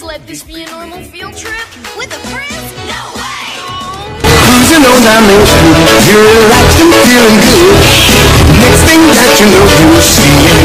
let this be a normal field trip? With a friend? No way! Cruising on down Main Street, you're relaxed and feeling good. Next thing that you know, you'll see